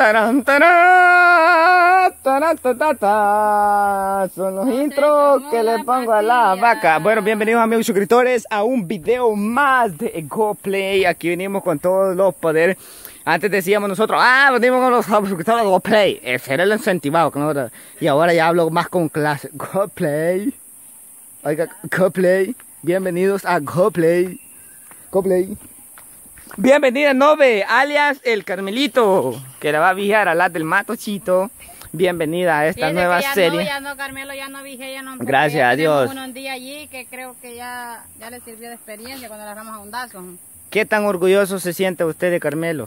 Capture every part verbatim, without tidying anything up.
Tarán, tarán, tarán, ta, ta, ta. Son los intros que le pongo a la vaca. Bueno, bienvenidos amigos suscriptores a un video más de GoPlay. Aquí venimos con todos los poderes. Antes decíamos nosotros, ah, venimos con los suscriptores de GoPlay. Ese era el incentivado. ¿No? Y ahora ya hablo más con clase. GoPlay. Oiga, GoPlay. Bienvenidos a GoPlay. GoPlay. Bienvenida Nove, alias el Carmelito, que la va a vigiar a la del Matochito. Bienvenida a esta Fíjese nueva ya serie. No, ya no, Carmelo, ya no vigé, ya no. Gracias a Dios. Un día allí que creo que ya, ya le sirvió de experiencia cuando le agarramos a un dazo. ¿Qué tan orgulloso se siente usted de Carmelo?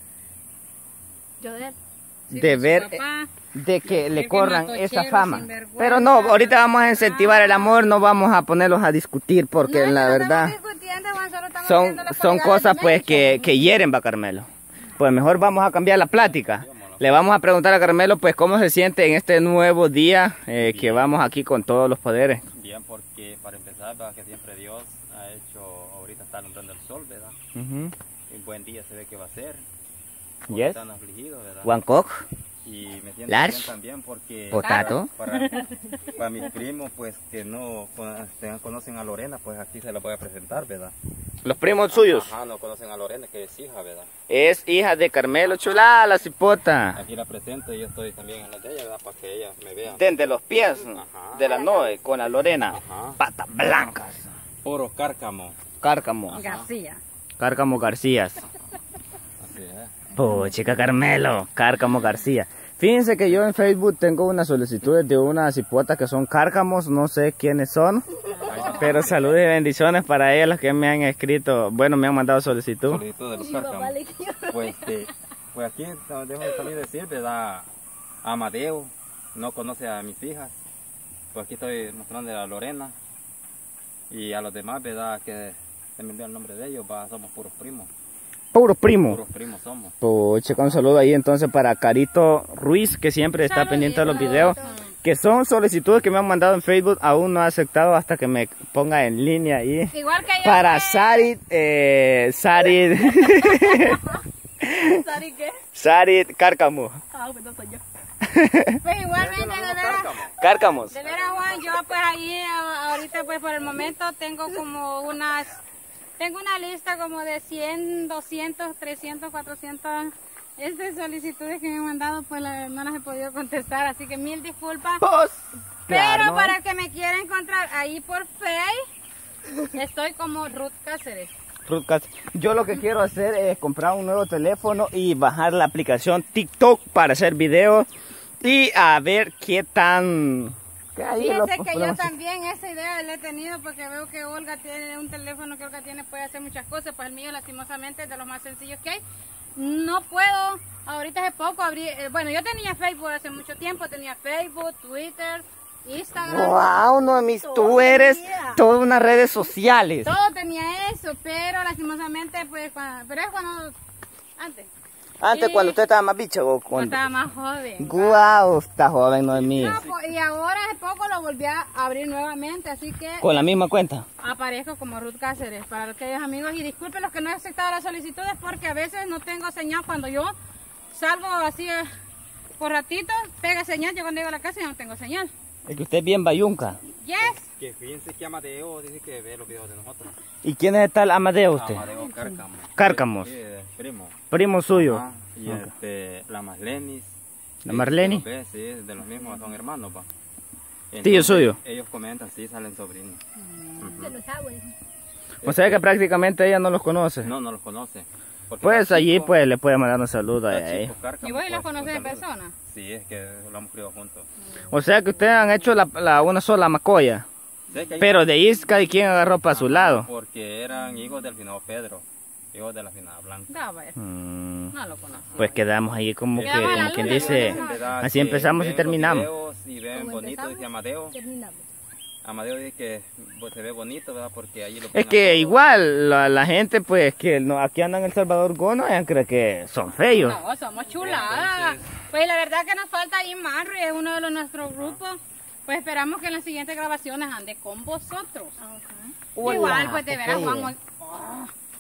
Yo de él. Sí, de ver papá, de que le que corran matochero, esa fama. sinvergüenza. Pero no, ahorita vamos a incentivar el amor, no vamos a ponerlos a discutir porque no, la no verdad Juan, solo estamos son, viendo la son cualidad cosas del pues menso. que, que hieren va Carmelo. Pues mejor vamos a cambiar la plática. Le vamos a preguntar a Carmelo pues cómo se siente en este nuevo día eh, que vamos aquí con todos los poderes. Bien, porque para empezar, ¿verdad? Que siempre Dios ha hecho, ahorita está alumbrando el sol, ¿verdad? Uh-huh. Un buen día se ve que va a ser. Yes. Están afligidos, ¿verdad? Bangkok. Y me siento Lars. bien también porque Potato. para, para, para mis primos pues que no con- conocen a Lorena, pues aquí se la voy a presentar, ¿verdad? Los primos suyos. Ajá, no conocen a Lorena, que es hija, ¿verdad? Es hija de Carmelo Chulá, la cipota. Aquí la presento y yo estoy también en la de ella, ¿verdad? Para que ella me vea. Desde los pies Ajá. de la Noe con la Lorena. Ajá. Patas blancas. Puro cárcamo. Cárcamo. García. Cárcamo Garcías. Así es. Puchica Carmelo. Cárcamo García. Fíjense que yo en Facebook tengo unas solicitudes de unas cipotas que son cárcamos, no sé quiénes son. Pero saludos y bendiciones para ellos los que me han escrito, bueno, me han mandado solicitud. Solicitud de los cárcamos. Pues, este, pues aquí dejo también decir, ¿verdad? Amadeo no conoce a mis hijas. Pues aquí estoy mostrando a Lorena. Y a los demás, ¿verdad? Que se me olvidó el nombre de ellos, ¿va? Somos puros primos. Puros primos. Puros primos somos. Puchica, un saludo ahí entonces para Carito Ruiz, que siempre está Saludito. pendiente de los videos. Que son solicitudes que me han mandado en Facebook, aún no he aceptado hasta que me ponga en línea ahí. Igual que yo. Para que- Sarit, eh, Sarit, ¿Sari qué? Sarit Cárcamo. Ah, pues no soy yo. Pues igualmente, de veras, Cárcamos. de veras, Juan, yo pues ahí a- ahorita pues por el momento tengo como unas, tengo una lista como de cien, doscientos, trescientos, cuatrocientos estas solicitudes que me han mandado, pues la- no las he podido contestar, así que mil disculpas. Pues, Pero claro. para el que me quiera encontrar ahí por Face, estoy como Ruth Cáceres. Ruth Cas- Yo lo que quiero hacer es comprar un nuevo teléfono y bajar la aplicación TikTok para hacer videos y a ver qué tan... qué ahí lo Fíjense que yo ponemos. también esa idea la he tenido porque veo que Olga tiene un teléfono que Olga tiene, puede hacer muchas cosas, pues el mío lastimosamente es de los más sencillos que hay. No puedo, ahorita hace poco abrí, eh, bueno yo tenía Facebook hace mucho tiempo, tenía Facebook, Twitter, Instagram. Wow, Noemí, tú eres todas unas redes sociales. Todo tenía eso, pero lastimosamente pues, cuando, pero es cuando, antes, Antes Sí. cuando usted estaba más bicha o cuando cuando... estaba más joven. Guau, está joven Noemí. No, pues, y ahora hace poco lo volví a abrir nuevamente, así que Con la misma cuenta. aparezco como Ruth Cáceres para aquellos amigos y disculpen los que no he aceptado las solicitudes porque a veces no tengo señal cuando yo salgo así eh, por ratito, pega señal, yo cuando llego a la casa ya no tengo señal. Es que usted es bien bayunca. Yes. Que fíjense que Amadeo dice que ve los videos de nosotros. ¿Y quién es tal Amadeo usted? Amadeo Cárcamo. Cárcamos. Sí, eh, primo. Primo suyo. Ajá. Y Ok. este, la Marlenis. ¿La Sí, Marleni? de los- Sí, de los mismos, son hermanos, pa. Tío Entonces, suyo. Ellos comentan, sí, salen sobrinos. O sea que prácticamente ella no los conoce. No, no los conoce. Porque Pues está allí chico, pues le puede mandar un saludo a está ella. chico Cárcamo, ¿Y vos los pues, conocés un de saludo. persona? Sí, es que lo hemos criado juntos. O sea que ustedes han hecho la, la- una sola macoya. Sí, que hay- Pero de ahí cada quien agarró para su lado. Porque eran hijos del finado Pedro, hijos de la finada Blanca. No, vaya, Mm, no lo conozco. pues quedamos ahí como que, Quedamos a la como quien luna, dice, ¿no? ¿Verdad? así Que empezamos y ven los terminamos. videos Y ven ¿Cómo bonito, empezamos? dice Amadeo. Terminamos. Amadeo dice que pues, se ve bonito, ¿verdad? Porque allí lo Es ponen a que todos. igual la, la gente pues que no, aquí andan en El Salvador Gono, ellos creen que son feos. No, somos chuladas. Pues la verdad que nos falta ahí Marry, es uno de los, nuestros grupos. Pues esperamos que en las siguientes grabaciones ande con vosotros. Hola, Igual, pues de veras, ok. Juan, hoy- oh,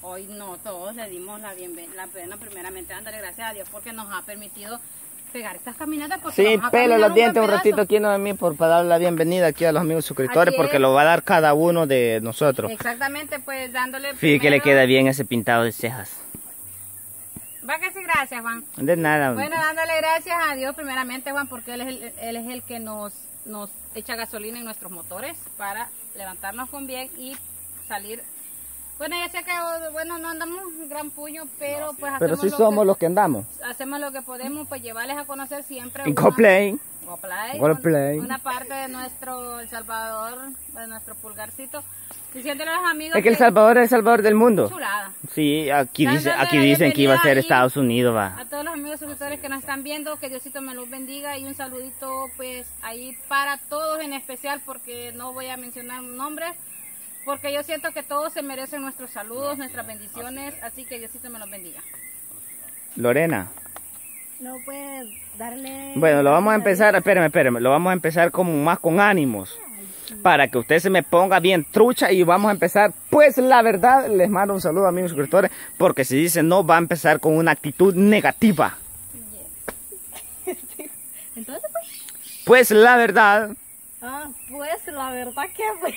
hoy no, todos le dimos la bienvenida, la pena primeramente dándole gracias a Dios porque nos ha permitido pegar estas caminatas. Porque Sí, vamos a pelo caminar los dientes un buen ratito pedazo. aquí no de mí por para dar la bienvenida aquí a los amigos suscriptores, Así porque es. lo va a dar cada uno de nosotros. Exactamente, pues dándole Fíjate que le primero- queda bien ese pintado de cejas. Va que sí, gracias, Juan. De nada. Bueno, dándole gracias a Dios primeramente, Juan, porque Él es el, él es el que nos, nos echa gasolina en nuestros motores para levantarnos con bien y salir. Bueno, ya sé que, bueno, no andamos un gran puño, pero pues Pero hacemos, sí lo somos que, los que andamos. hacemos lo que podemos, pues llevarles a conocer siempre Y una- go play. Go Play, Go un- Play. una parte de nuestro El Salvador, de nuestro pulgarcito, diciéndole a los amigos Es que El Salvador es el Salvador del mundo. chulada. Sí, aquí dice, Dándole aquí la dicen que iba a ser bienvenida Estados Unidos, va. A todos los amigos suscriptores que nos están viendo, que Diosito me los bendiga y un saludito pues ahí para todos en especial, porque no voy a mencionar nombres, porque yo siento que todos se merecen nuestros saludos, nuestras bendiciones, así que Diosito me los bendiga. Lorena. No puedes darle... Bueno, lo vamos a empezar, espérame, espérame, lo vamos a empezar como más con ánimos. Para que usted se me ponga bien trucha y vamos a empezar, pues la verdad, les mando un saludo a amigos suscriptores, porque si dice no, va a empezar con una actitud negativa. Entonces pues... Pues la verdad, Ah, pues la verdad que pues...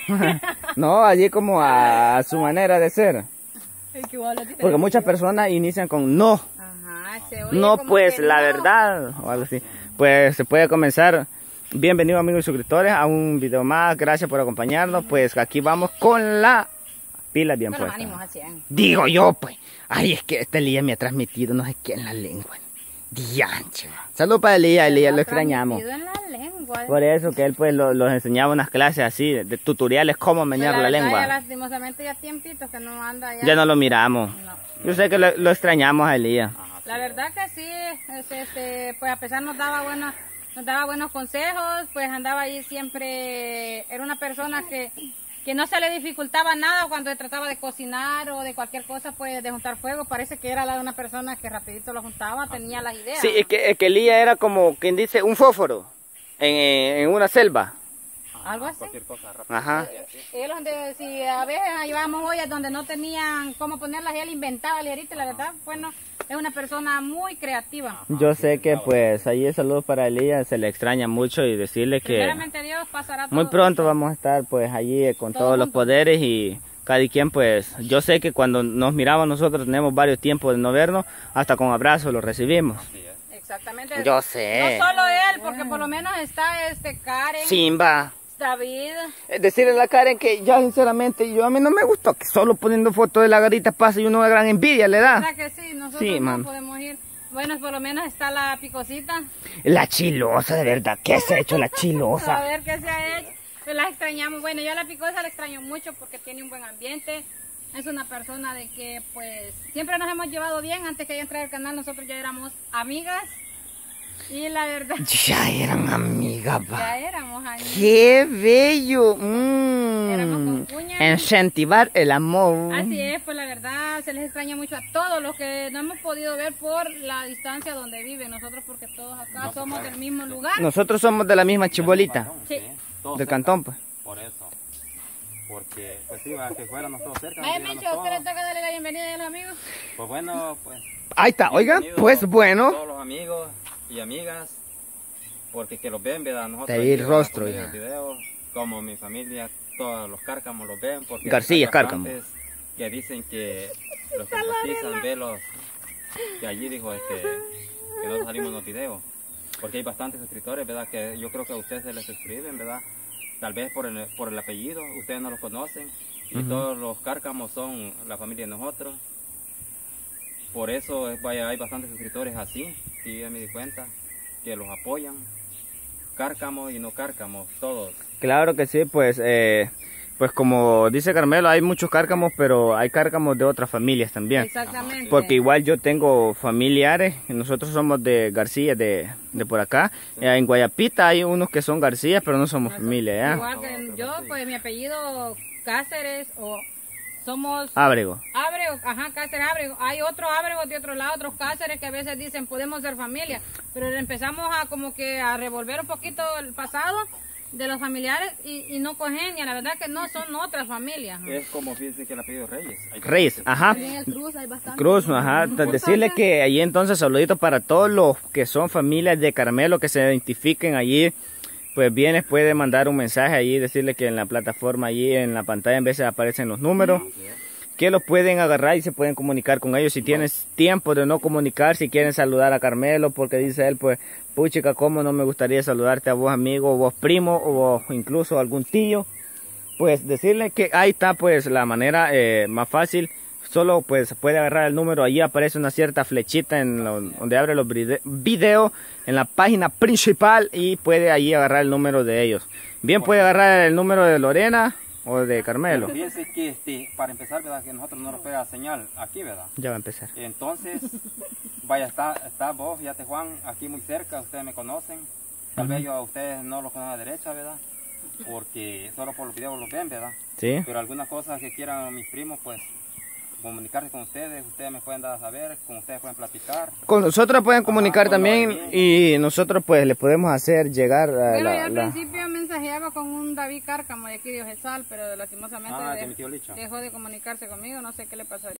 no, allí como a su manera de ser. que igual es diferente. Porque muchas personas inician con no, Ajá, se oye no como pues que la no. verdad, o algo así. Pues se puede comenzar. Bienvenidos amigos suscriptores a un video más, gracias por acompañarnos. Pues aquí vamos con la pila bien Con los puesta. ánimos al cien. Digo yo, pues. Ay, es que este Elías me ha transmitido no sé qué en la lengua. Dianche. Salud para Elías, Elías, lo extrañamos. Transmitido en la lengua. Por eso que él pues lo- los enseñaba unas clases así, de, de tutoriales cómo menear Pues la, verdad, lengua. Ya lastimosamente ya tiempito que no anda ya. Ya no lo miramos. No. Yo sé que lo, lo extrañamos a Elías. La verdad que sí, es, este, pues a pesar nos daba buenos, nos daba buenos consejos, pues andaba ahí siempre, era una persona que, que no se le dificultaba nada cuando se trataba de cocinar o de cualquier cosa, pues de juntar fuego. Parece que era la de una persona que rapidito lo juntaba, tenía las ideas. Sí, es que, es que Elías era como quien dice un fósforo en, en una selva. Algo así. Cualquier cosa rápido. Ajá. Ellos donde, si a veces llevábamos ollas donde no tenían cómo ponerlas, él inventaba ligerito, la verdad, bueno, es una persona muy creativa. Yo sé que pues ahí el saludo para Elías, se le extraña mucho y decirle que Primeramente Dios pasará todo. muy pronto vamos a estar pues allí eh, con Todos todos los juntos. poderes y cada quien pues, yo sé que cuando nos miramos nosotros tenemos varios tiempos de no vernos, hasta con abrazos lo recibimos. Exactamente. Yo sé. No solo él, porque por lo menos está este Karen, Simba. David. Es decirle a la Karen que ya sinceramente yo a mí no me gustó que solo poniendo fotos de la garita pasa y uno de gran envidia le da. ¿Verdad que sí? Nosotros Sí, no man. podemos ir. Bueno, por lo menos está la picosita. La chilosa, de verdad, ¿qué se ha hecho la A chilosa? ver qué se ha hecho. Pues la extrañamos. Bueno, yo a la picosa la extraño mucho porque tiene un buen ambiente. Es una persona de que pues siempre nos hemos llevado bien. Antes que ella entrara al canal nosotros ya éramos amigas. Y la verdad, Ya eran amigas, va. ya éramos amigas. ¡Qué bello! Mm. Éramos concuñas. Incentivar el amor. Así es, pues la verdad se les extraña mucho a todos los que no hemos podido ver por la distancia donde viven nosotros, porque todos acá somos del mismo lugar. Nosotros somos de la misma chibolita, Sí. Todos del cerca. cantón, pues. Por eso. Porque, pues sí, va, que fuéramos todos cerca. Vaya, viviéramos Mencho, a usted le todos. toca darle la bienvenida a los amigos. Pues bueno, pues. Ahí está, oiga, bienvenidos pues bueno. Todos los amigos y amigas, porque que los ven, ¿verdad? Nosotros Te vi aquí el vamos a rostro, poner ya. el video, como mi familia, todos los cárcamos los ven. Porque García, hay cárcamo. bastantes que dicen que los simpatizan, verlos, que allí dijo este, que no salimos en los videos. Porque hay bastantes suscriptores, ¿verdad? Que yo creo que a ustedes se les suscriben, ¿verdad? Tal vez por el, por el apellido, ustedes no los conocen. Y Ujú. todos los cárcamos son la familia de nosotros. Por eso es- vaya, hay bastantes suscriptores así, y ya me di cuenta, que los apoyan. Cárcamos y no cárcamos, todos. Claro que sí, pues, eh, pues como dice Carmelo, hay muchos cárcamos, pero hay cárcamos de otras familias también. Exactamente. Porque igual yo tengo familiares, nosotros somos de García, de, de por acá. Eh, En Guayapita hay unos que son García, pero no somos familia, ¿ya? Igual que yo, pues mi apellido Cáceres o somos Ábrego. Ábrego, ajá, Cáceres Ábrego. Hay otros Ábregos de otro lado, otros Cáceres que a veces dicen podemos ser familia, pero empezamos a como que a revolver un poquito el pasado de los familiares y, y no congenian, la verdad que no son otras familias. ¿No? Es como fíjense que el apellido Reyes. Hay Reyes, ajá. También el Cruz hay bastante. Cruz, ajá. Decirle que allí entonces saluditos para todos los que son familias de Carmelo, que se identifiquen allí. Pues bien, puede mandar un mensaje allí, decirle que en la plataforma allí en la pantalla en veces aparecen los números, que los pueden agarrar y se pueden comunicar con ellos. Si tienes tiempo de no comunicar, si quieren saludar a Carmelo, porque dice él, pues, puchica, cómo no me gustaría saludarte a vos amigo, o vos primo, o vos incluso algún tío, pues decirle que ahí está pues la manera eh, más fácil. Solo pues puede agarrar el número, allí aparece una cierta flechita en lo, donde abre los videos en la página principal y puede allí agarrar el número de ellos. Bien, puede agarrar el número de Lorena o de Carmelo. Fíjense que este, para empezar, verdad, que nosotros no nos pega señal aquí, verdad. Ya va a empezar. Entonces, vaya, está, está vos, fíjate Juan, aquí muy cerca, ustedes me conocen. Tal vez yo a ustedes no los conozco a la derecha, ¿verdad? Porque solo por los videos los ven, ¿verdad? Sí. Pero algunas cosas que quieran mis primos, pues comunicarse con ustedes, ustedes me pueden dar a saber, con ustedes pueden platicar. Con nosotros pueden comunicar Ajá, también y nosotros pues le podemos hacer llegar a Pero la, yo al la... principio mensajeaba con un David Cárcamo de aquí de Ojesal, pero lastimosamente ah, de, de mi tío Licho. dejó de comunicarse conmigo, no sé qué le pasó.